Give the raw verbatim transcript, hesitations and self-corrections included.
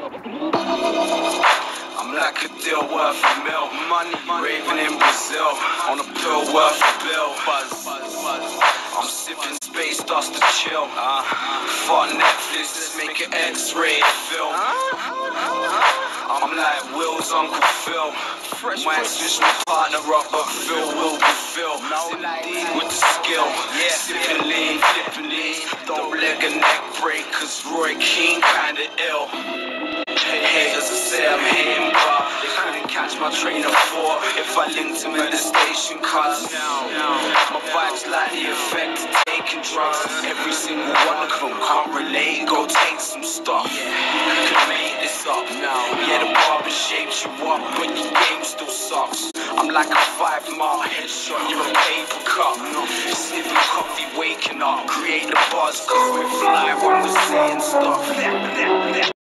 I'm like a deal worth a mil. Money raving in Brazil on a pill worth a bill. Buzz, I'm sipping space dust to chill. Uh, fuck Netflix, let's make an X-ray film. I'm like Will's Uncle Phil. Might switch my partner up, but Phil will be Phil. With the skill, sipping lean, flipping lean. Don't leg a neck break, cause Roy King kinda ill. Hey, haters will say I'm him, but they couldn't catch my train of thought if I linked him at the station, cause my vibe's like the effect of taking drugs. Every single one of them can't relate, go take some stuff. You can make this up now. Yeah, the barber shapes you up, but your game still sucks. I'm like a five mile headshot, you're a paper cup. Sipping coffee, waking up, create the buzz, cause we're fly when we're saying stuff.